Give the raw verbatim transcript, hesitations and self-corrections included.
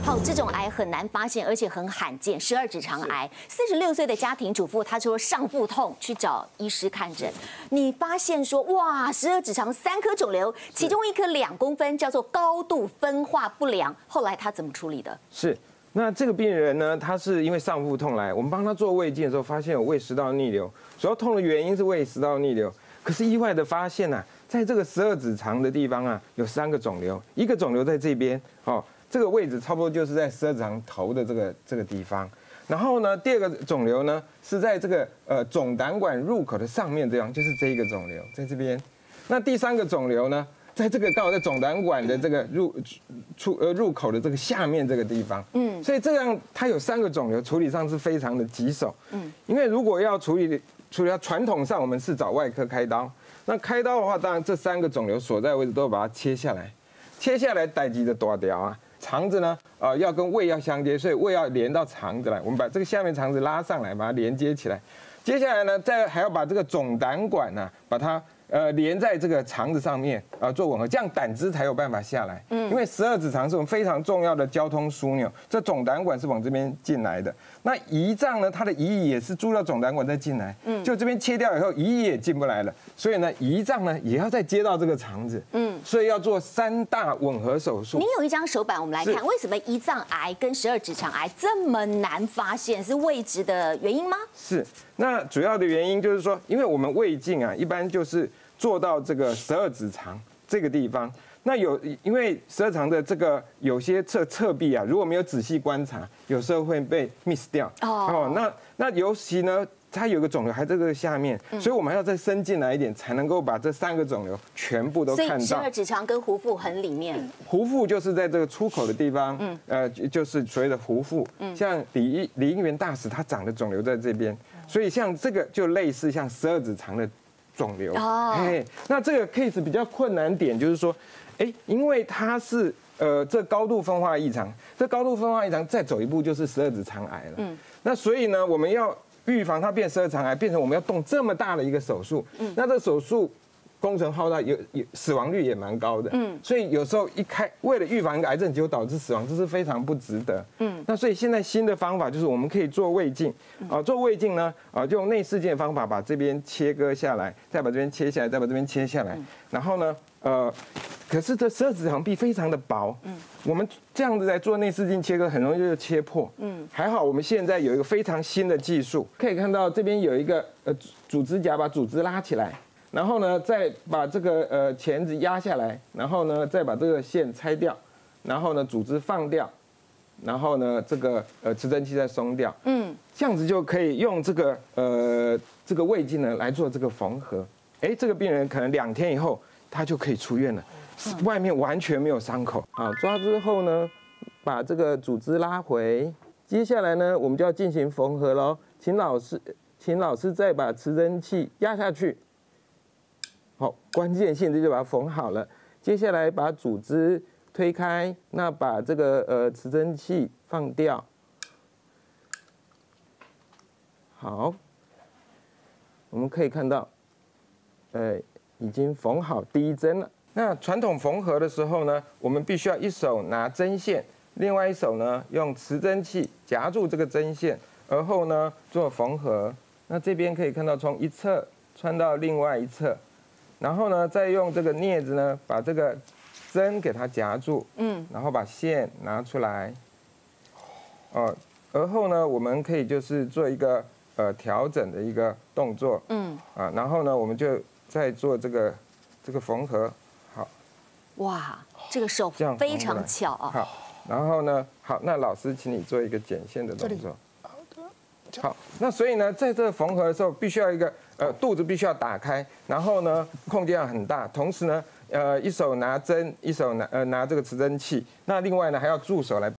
好，这种癌很难发现，而且很罕见，十二指肠癌。四十六岁的家庭主妇，她说上腹痛去找医师看诊，你发现说哇，十二指肠三颗肿瘤，其中一颗两公分，叫做高度分化不良。后来她怎么处理的？ 是。那这个病人呢，他是因为上腹痛来，我们帮他做胃镜的时候，发现有胃食道逆流，主要痛的原因是胃食道逆流。可是意外的发现啊，在这个十二指肠的地方啊，有三个肿瘤，一个肿瘤在这边，哦，这个位置差不多就是在十二指肠头的这个这个地方。然后呢，第二个肿瘤呢是在这个呃总胆管入口的上面，这样就是这一个肿瘤在这边。那第三个肿瘤呢？在这个刚好在总胆管的这个入出呃入口的这个下面这个地方，嗯，所以这样它有三个肿瘤，处理上是非常的棘手，嗯，因为如果要处理处理它传统上我们是找外科开刀，那开刀的话，当然这三个肿瘤所在的位置都要把它切下来，切下来代际的多掉啊，肠子呢呃要跟胃要相接，所以胃要连到肠子来，我们把这个下面肠子拉上来，把它连接起来，接下来呢再还要把这个总胆管呢、啊、把它。呃，连在这个肠子上面啊、呃，做吻合，这样胆汁才有办法下来。嗯，因为十二指肠是我们非常重要的交通枢纽，这总胆管是往这边进来的。那胰脏呢，它的胰液也是注到总胆管再进来。嗯，就这边切掉以后，胰液也进不来了，所以呢，胰脏呢也要再接到这个肠子。嗯，所以要做三大吻合手术。 您有一张手板，我们来看，为什么胰脏癌跟十二指肠癌这么难发现？是位置的原因吗？ 是，那主要的原因就是说，因为我们胃镜啊，一般就是做到这个十二指肠这个地方，那有因为十二肠的这个有些侧侧壁啊，如果没有仔细观察，有时候会被 miss 掉。哦，那那尤其呢，它有个肿瘤还在这个下面，所以我们还要再伸进来一点，才能够把这三个肿瘤全部都看到。 所以十二指肠跟壶腹很里面， 壶腹就是在这个出口的地方，嗯，呃，就是所谓的壶腹。嗯，像李李应元大使他长的肿瘤在这边，所以像这个就类似像十二指肠的肿瘤。哦，哎，那这个 case 比较困难点就是说，哎，因为它是呃这高度分化异常，这高度分化异常再走一步就是十二指肠癌了。嗯，那所以呢，我们要预防它变十二肠癌，变成我们要动这么大的一个手术。嗯，那这手术工程浩大，有有死亡率也蛮高的。嗯，所以有时候一开为了预防一个癌症，结果导致死亡，这是非常不值得。嗯，那所以现在新的方法就是我们可以做胃镜。啊，做胃镜呢，啊，就用内视镜的方法把这边切割下来，再把这边切下来，再把这边切下来。然后呢，呃，可是这十二指肠壁非常的薄。嗯，我们这样子来做内视镜切割，很容易就切破。嗯，还好我们现在有一个非常新的技术，可以看到这边有一个呃组织夹，把组织拉起来。然后呢，再把这个呃钳子压下来，然后呢，再把这个线拆掉，然后呢，组织放掉，然后呢，这个呃持针器再松掉，嗯，这样子就可以用这个呃这个胃镜呢来做这个缝合。哎，这个病人可能两天以后他就可以出院了，外面完全没有伤口。好，抓之后呢，把这个组织拉回，接下来呢，我们就要进行缝合喽。请老师，请老师再把持针器压下去。好，关键性的就把它缝好了。接下来把组织推开，那把这个呃持针器放掉。好，我们可以看到，呃，已经缝好第一针了。那传统缝合的时候呢，我们必须要一手拿针线，另外一手呢用持针器夹住这个针线，而后呢做缝合。那这边可以看到，从一侧穿到另外一侧。然后呢，再用这个镊子呢，把这个针给它夹住，嗯，然后把线拿出来，哦，而后呢，我们可以就是做一个呃调整的一个动作，嗯，啊，然后呢，我们就再做这个这个缝合，好， 哇，这个手非常巧啊， 好，然后呢，好，那老师请你做一个剪线的动作。好，那所以呢，在这个缝合的时候，必须要一个呃肚子必须要打开，然后呢空间要很大，同时呢，呃一手拿针，一手拿呃拿这个持针器，那另外呢还要助手来